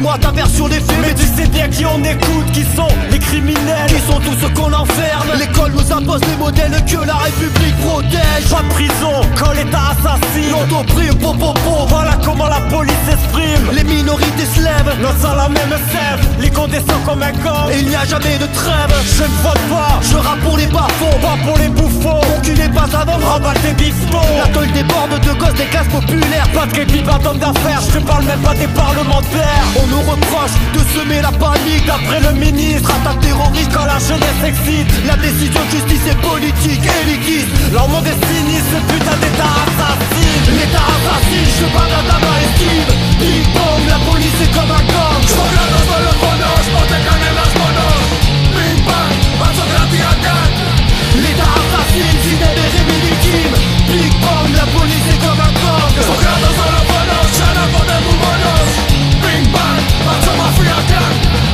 dis-moi ta version des faits. Mais tu sais bien qui on écoute, qui sont les criminels, qui sont tous ceux qu'on enferme. L'école nous impose les modèles que la République protège. Pas de prison quand l'État assassine, l'auto-prime, popopo. Voilà comment la police s'exprime. Les minorités se lèvent, non sans la même sève. Les condescends comme un gang, et il n'y a jamais de trêve. Je ne vote pas, je rappe pour les bas-fonds, pas pour les bouffons. Reculez pas avant de remballer tes bifetons. La tôle déborde de gosses des classes populaires. Pas de képi, pas d'homme d'affaires, je te parle même pas des parlementaires. On nous reproche de semer la panique. D'après le ministre, attaque terroriste quand la jeunesse excite. La décision de justice est politique, élitiste. Leur monde est sinistre, ce putain d'état assassine. L'état assassine, je parle à ma estime. Big bang, la police est comme un gang. Je regarde dans le bonheur, je porte les cannes las manos. Big bang, paso gratis acá. L'état assassine, fidèle et rémilitime. Big bang, la police est comme un gang. Je regarde dans le bonheur, je la podemos monos. Big bang, paso mafia acá.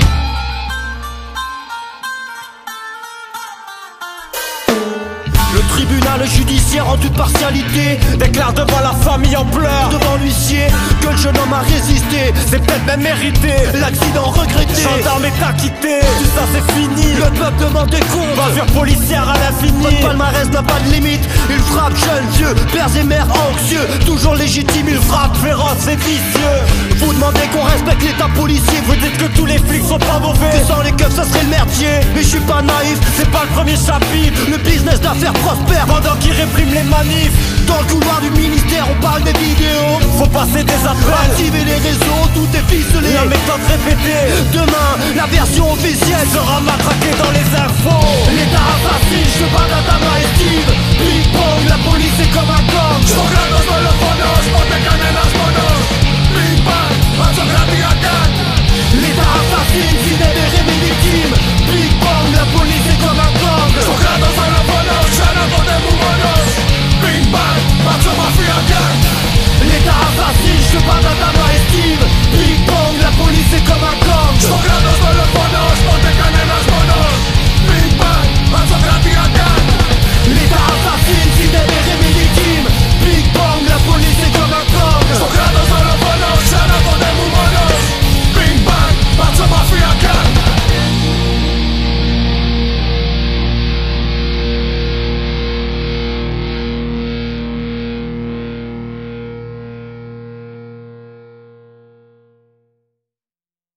Le tribunal judiciaire en toute partialité déclare devant la famille en pleurs, devant l'huissier, que le jeune homme a résisté. C'est peut-être même mérité, l'accident regretté. Gendarme est acquitté, tout ça c'est fini. Le peuple demande des comptes, bavure policière à l'infini. Votre palmarès n'a pas de limite. Il frappe jeunes, vieux, pères et mères anxieux. Toujours légitime, il frappe féroce et vicieux. Vous demandez qu'on respecte l'état policier. Vous dites que tous les flics sont pas mauvais, que sans les keufs ça serait le merdier. Mais je suis pas naïf, c'est pas le premier chapitre. Le business d'affaires prospère pendant qu'ils répriment les manifs. Dans le couloir du ministère on parle des vidéos. Faut passer des appels, activer les réseaux, tout est ficelé. La méthode répétée. Demain, la version officielle sera matraquée dans les infos.